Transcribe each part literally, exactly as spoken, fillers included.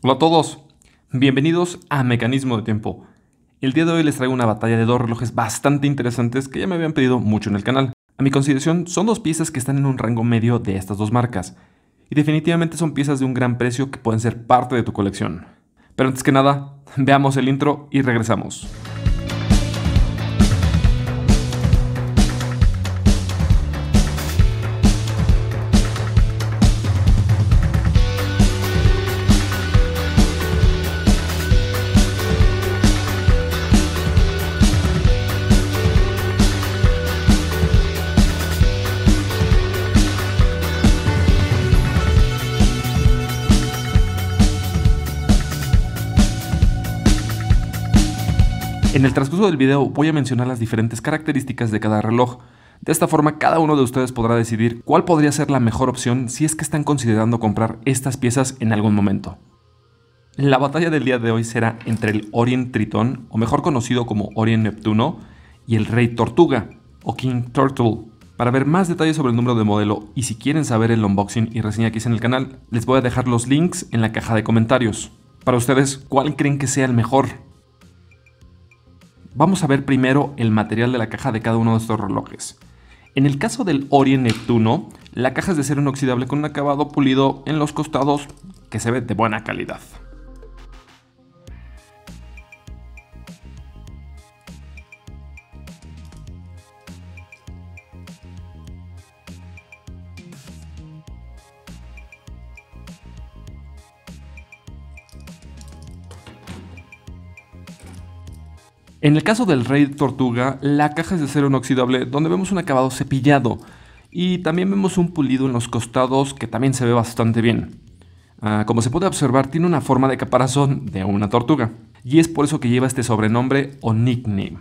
Hola a todos, bienvenidos a Mecanismo de Tiempo. El día de hoy les traigo una batalla de dos relojes bastante interesantes que ya me habían pedido mucho en el canal. A mi consideración son dos piezas que están en un rango medio de estas dos marcas, y definitivamente son piezas de un gran precio que pueden ser parte de tu colección. Pero antes que nada, veamos el intro y regresamos. En el transcurso del video voy a mencionar las diferentes características de cada reloj. De esta forma cada uno de ustedes podrá decidir cuál podría ser la mejor opción si es que están considerando comprar estas piezas en algún momento. La batalla del día de hoy será entre el Orient Tritón, o mejor conocido como Orient Neptuno, y el Rey Tortuga, o King Turtle. Para ver más detalles sobre el número de modelo y si quieren saber el unboxing y reseña que hice en el canal, les voy a dejar los links en la caja de comentarios. Para ustedes, ¿cuál creen que sea el mejor? Vamos a ver primero el material de la caja de cada uno de estos relojes. En el caso del Orient Neptuno, la caja es de acero inoxidable con un acabado pulido en los costados que se ve de buena calidad. En el caso del Rey Tortuga, la caja es de acero inoxidable donde vemos un acabado cepillado y también vemos un pulido en los costados que también se ve bastante bien. Ah, como se puede observar, tiene una forma de caparazón de una tortuga y es por eso que lleva este sobrenombre o nickname.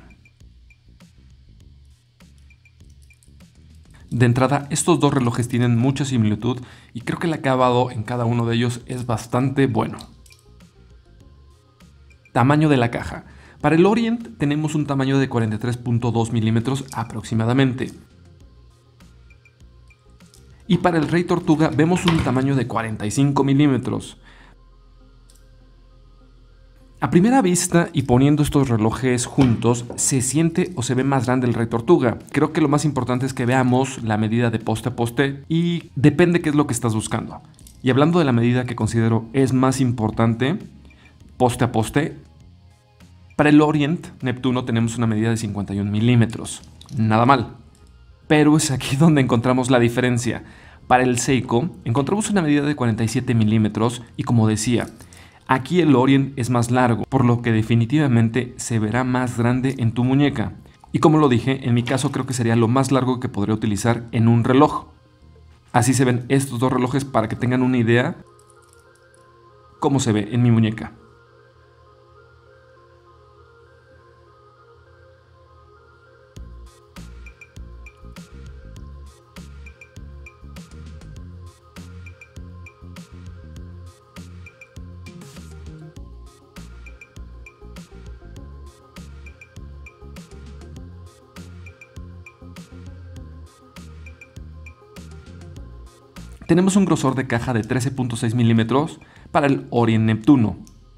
De entrada, estos dos relojes tienen mucha similitud y creo que el acabado en cada uno de ellos es bastante bueno. Tamaño de la caja. Para el Orient tenemos un tamaño de cuarenta y tres punto dos milímetros aproximadamente. Y para el Rey Tortuga vemos un tamaño de cuarenta y cinco milímetros. A primera vista y poniendo estos relojes juntos, se siente o se ve más grande el Rey Tortuga. Creo que lo más importante es que veamos la medida de poste a poste y depende qué es lo que estás buscando. Y hablando de la medida que considero es más importante, poste a poste, para el Orient Neptuno tenemos una medida de cincuenta y un milímetros. Nada mal. Pero es aquí donde encontramos la diferencia. Para el Seiko encontramos una medida de cuarenta y siete milímetros y como decía, aquí el Orient es más largo, por lo que definitivamente se verá más grande en tu muñeca. Y como lo dije, en mi caso creo que sería lo más largo que podría utilizar en un reloj. Así se ven estos dos relojes para que tengan una idea cómo se ve en mi muñeca. Tenemos un grosor de caja de trece punto seis milímetros para el Orient Neptuno.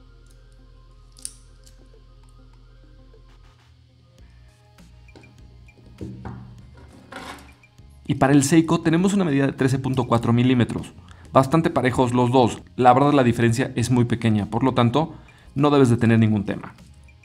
Y para el Seiko tenemos una medida de trece punto cuatro milímetros. Bastante parejos los dos. La verdad la diferencia es muy pequeña, por lo tanto no debes de tener ningún tema.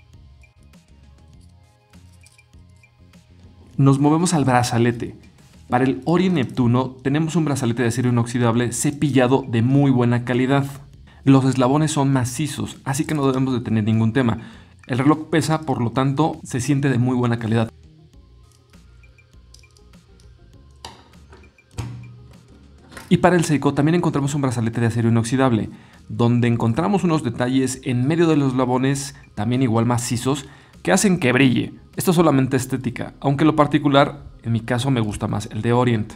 Nos movemos al brazalete. Para el Orient Neptuno tenemos un brazalete de acero inoxidable cepillado de muy buena calidad. Los eslabones son macizos, así que no debemos de tener ningún tema. El reloj pesa, por lo tanto, se siente de muy buena calidad. Y para el Seiko también encontramos un brazalete de acero inoxidable, donde encontramos unos detalles en medio de los eslabones, también igual macizos, que hacen que brille. Esto es solamente estética, aunque en lo particular, en mi caso me gusta más el de Orient.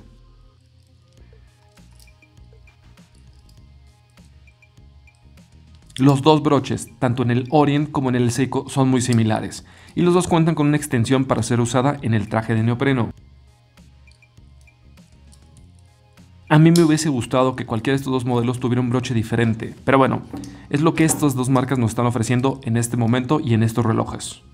Los dos broches, tanto en el Orient como en el Seiko, son muy similares, y los dos cuentan con una extensión para ser usada en el traje de neopreno. A mí me hubiese gustado que cualquiera de estos dos modelos tuviera un broche diferente, pero bueno, es lo que estas dos marcas nos están ofreciendo en este momento y en estos relojes.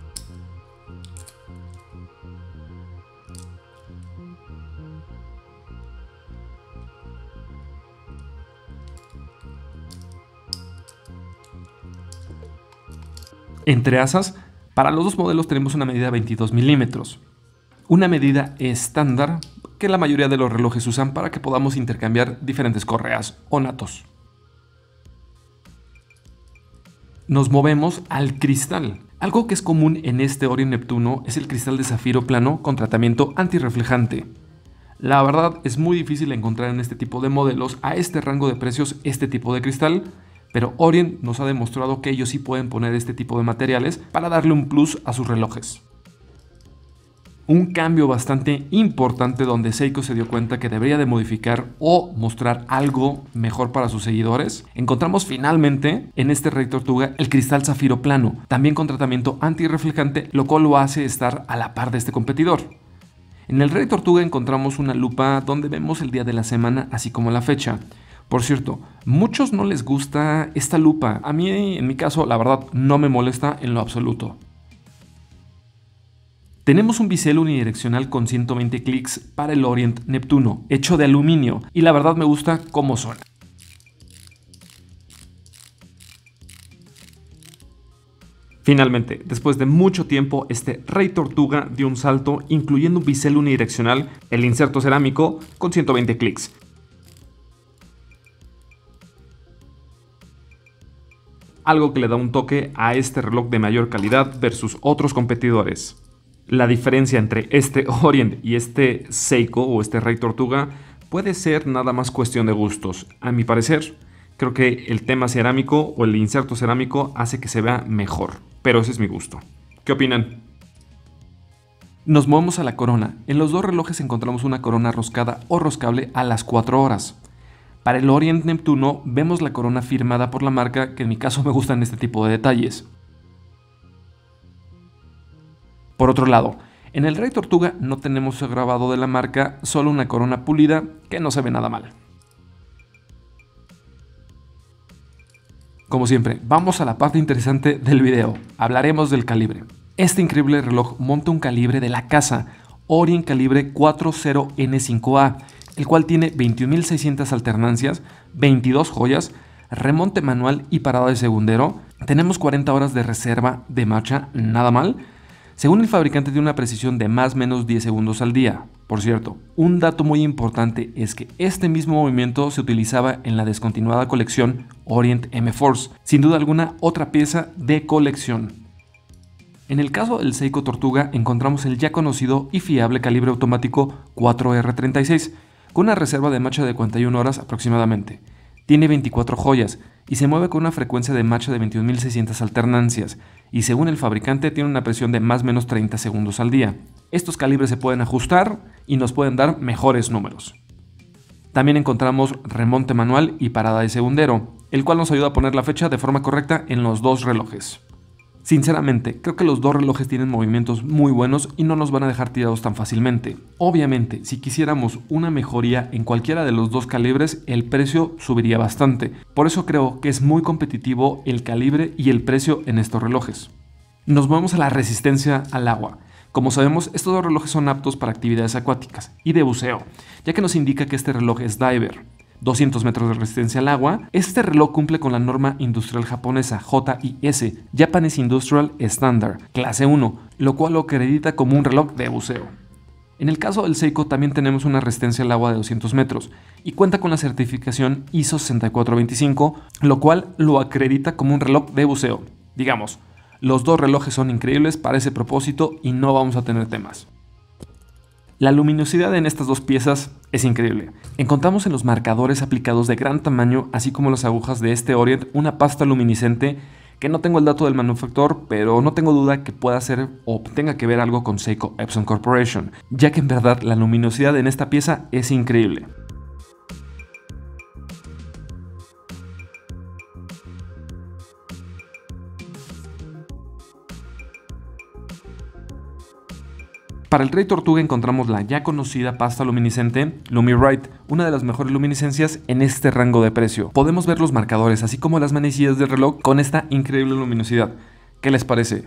Entre asas, para los dos modelos tenemos una medida de veintidós milímetros, una medida estándar que la mayoría de los relojes usan para que podamos intercambiar diferentes correas o natos. Nos movemos al cristal. Algo que es común en este Orient Neptuno es el cristal de zafiro plano con tratamiento antirreflejante. La verdad es muy difícil encontrar en este tipo de modelos a este rango de precios este tipo de cristal, pero Orient nos ha demostrado que ellos sí pueden poner este tipo de materiales para darle un plus a sus relojes. Un cambio bastante importante donde Seiko se dio cuenta que debería de modificar o mostrar algo mejor para sus seguidores. Encontramos finalmente en este Rey Tortuga el cristal zafiro plano, también con tratamiento antirreflejante, lo cual lo hace estar a la par de este competidor. En el Rey Tortuga encontramos una lupa donde vemos el día de la semana así como la fecha. Por cierto, muchos no les gusta esta lupa. A mí, en mi caso, la verdad no me molesta en lo absoluto. Tenemos un bisel unidireccional con ciento veinte clics para el Orient Neptuno, hecho de aluminio, y la verdad me gusta cómo suena. Finalmente, después de mucho tiempo, este Rey Tortuga dio un salto, incluyendo un bisel unidireccional, el inserto cerámico con ciento veinte clics. Algo que le da un toque a este reloj de mayor calidad versus otros competidores. La diferencia entre este Orient y este Seiko o este Rey Tortuga puede ser nada más cuestión de gustos. A mi parecer, creo que el tema cerámico o el inserto cerámico hace que se vea mejor, pero ese es mi gusto. ¿Qué opinan? Nos movemos a la corona. En los dos relojes encontramos una corona roscada o roscable a las cuatro horas. Para el Orient Neptuno vemos la corona firmada por la marca, que en mi caso me gustan este tipo de detalles. Por otro lado, en el Rey Tortuga no tenemos el grabado de la marca, solo una corona pulida que no se ve nada mal. Como siempre, vamos a la parte interesante del video. Hablaremos del calibre. Este increíble reloj monta un calibre de la casa, Orient Calibre cuarenta N cinco A, el cual tiene veintiún mil seiscientas alternancias, veintidós joyas, remonte manual y parada de segundero. Tenemos cuarenta horas de reserva de marcha, nada mal. Según el fabricante, tiene una precisión de más o menos diez segundos al día. Por cierto, un dato muy importante es que este mismo movimiento se utilizaba en la descontinuada colección Orient M-Force, sin duda alguna otra pieza de colección. En el caso del Seiko Tortuga encontramos el ya conocido y fiable calibre automático cuatro R treinta y seis, con una reserva de marcha de cuarenta y una horas aproximadamente. Tiene veinticuatro joyas y se mueve con una frecuencia de marcha de veintiún mil seiscientas alternancias, y según el fabricante tiene una presión de más o menos treinta segundos al día. Estos calibres se pueden ajustar y nos pueden dar mejores números. También encontramos remonte manual y parada de segundero, el cual nos ayuda a poner la fecha de forma correcta en los dos relojes. Sinceramente, creo que los dos relojes tienen movimientos muy buenos y no nos van a dejar tirados tan fácilmente. Obviamente, si quisiéramos una mejoría en cualquiera de los dos calibres, el precio subiría bastante. Por eso creo que es muy competitivo el calibre y el precio en estos relojes. Nos movemos a la resistencia al agua. Como sabemos, estos dos relojes son aptos para actividades acuáticas y de buceo, ya que nos indica que este reloj es diver. doscientos metros de resistencia al agua. Este reloj cumple con la norma industrial japonesa J I S, Japanese Industrial Standard, clase uno, lo cual lo acredita como un reloj de buceo. En el caso del Seiko también tenemos una resistencia al agua de doscientos metros y cuenta con la certificación I S O sesenta y cuatro veinticinco, lo cual lo acredita como un reloj de buceo. Digamos, los dos relojes son increíbles para ese propósito y no vamos a tener temas. La luminosidad en estas dos piezas es increíble. Encontramos en los marcadores aplicados de gran tamaño, así como las agujas de este Orient, una pasta luminiscente que no tengo el dato del manufactor, pero no tengo duda que pueda ser o tenga que ver algo con Seiko Epson Corporation, ya que en verdad la luminosidad en esta pieza es increíble. Para el Rey Tortuga encontramos la ya conocida pasta luminiscente LumiRite, una de las mejores luminiscencias en este rango de precio. Podemos ver los marcadores, así como las manecillas del reloj con esta increíble luminosidad. ¿Qué les parece?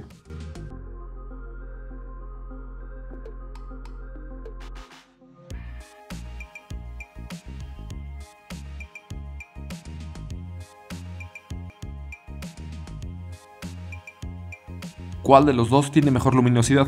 ¿Cuál de los dos tiene mejor luminosidad?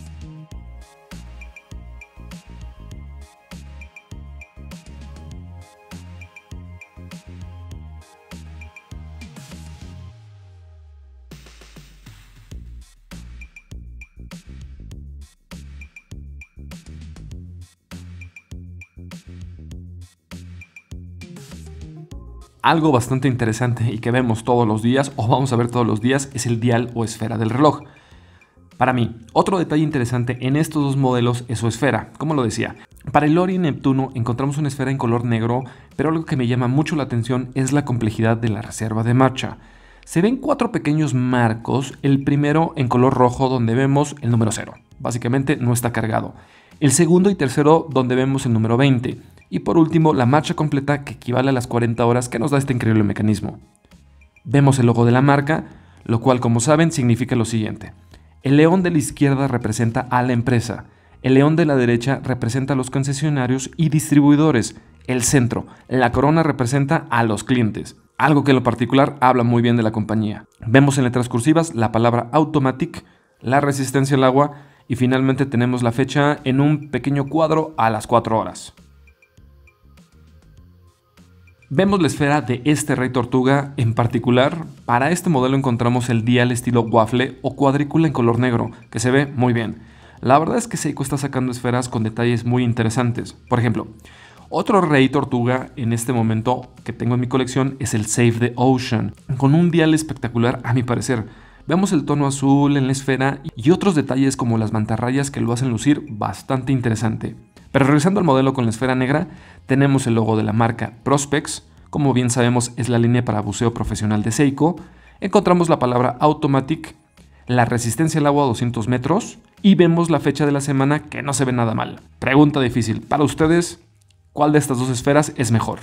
Algo bastante interesante y que vemos todos los días, o vamos a ver todos los días, es el dial o esfera del reloj. Para mí, otro detalle interesante en estos dos modelos es su esfera, como lo decía. Para el Orient Neptuno encontramos una esfera en color negro, pero algo que me llama mucho la atención es la complejidad de la reserva de marcha. Se ven cuatro pequeños marcos, el primero en color rojo donde vemos el número cero, básicamente no está cargado. El segundo y tercero donde vemos el número veinte. Y por último, la marcha completa que equivale a las cuarenta horas que nos da este increíble mecanismo. Vemos el logo de la marca, lo cual, como saben, significa lo siguiente. El león de la izquierda representa a la empresa, el león de la derecha representa a los concesionarios y distribuidores, el centro, la corona representa a los clientes, algo que en lo particular habla muy bien de la compañía. Vemos en letras cursivas la palabra Automatic, la resistencia al agua y finalmente tenemos la fecha en un pequeño cuadro a las cuatro horas. Vemos la esfera de este Rey Tortuga en particular. Para este modelo encontramos el dial estilo waffle o cuadrícula en color negro, que se ve muy bien. La verdad es que Seiko está sacando esferas con detalles muy interesantes. Por ejemplo, otro Rey Tortuga en este momento que tengo en mi colección es el Save the Ocean, con un dial espectacular a mi parecer. Vemos el tono azul en la esfera y otros detalles como las mantarrayas que lo hacen lucir bastante interesante. Pero regresando al modelo con la esfera negra, tenemos el logo de la marca Prospex, como bien sabemos es la línea para buceo profesional de Seiko. Encontramos la palabra Automatic, la resistencia al agua a doscientos metros y vemos la fecha de la semana que no se ve nada mal. Pregunta difícil, para ustedes, ¿cuál de estas dos esferas es mejor?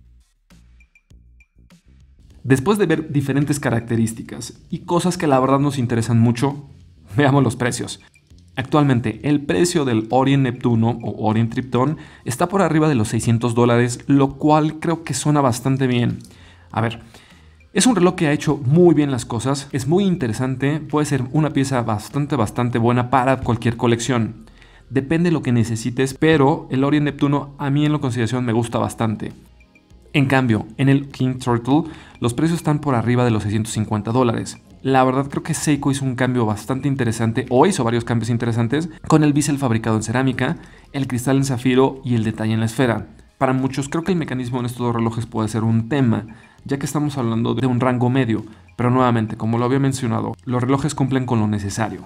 Después de ver diferentes características y cosas que la verdad nos interesan mucho, veamos los precios. Actualmente, el precio del Orient Neptuno o Orient Triptón está por arriba de los seiscientos dólares, lo cual creo que suena bastante bien. A ver, es un reloj que ha hecho muy bien las cosas, es muy interesante, puede ser una pieza bastante, bastante buena para cualquier colección. Depende de lo que necesites, pero el Orient Neptuno a mí en la consideración me gusta bastante. En cambio, en el King Turtle, los precios están por arriba de los seiscientos cincuenta dólares. La verdad creo que Seiko hizo un cambio bastante interesante, o hizo varios cambios interesantes, con el bisel fabricado en cerámica, el cristal en zafiro y el detalle en la esfera. Para muchos creo que el mecanismo en estos dos relojes puede ser un tema, ya que estamos hablando de un rango medio, pero nuevamente, como lo había mencionado, los relojes cumplen con lo necesario.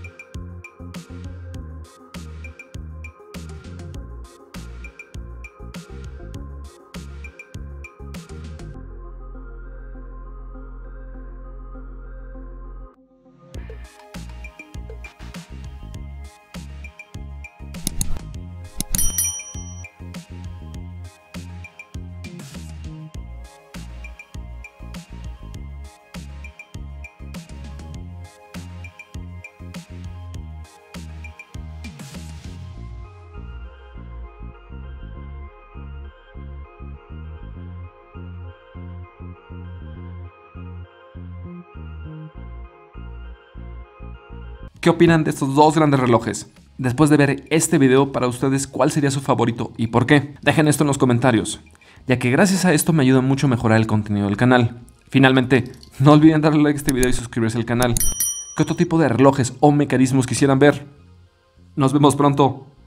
¿Qué opinan de estos dos grandes relojes? Después de ver este video, para ustedes, ¿cuál sería su favorito y por qué? Dejen esto en los comentarios, ya que gracias a esto me ayuda mucho a mejorar el contenido del canal. Finalmente, no olviden darle like a este video y suscribirse al canal. ¿Qué otro tipo de relojes o mecanismos quisieran ver? Nos vemos pronto.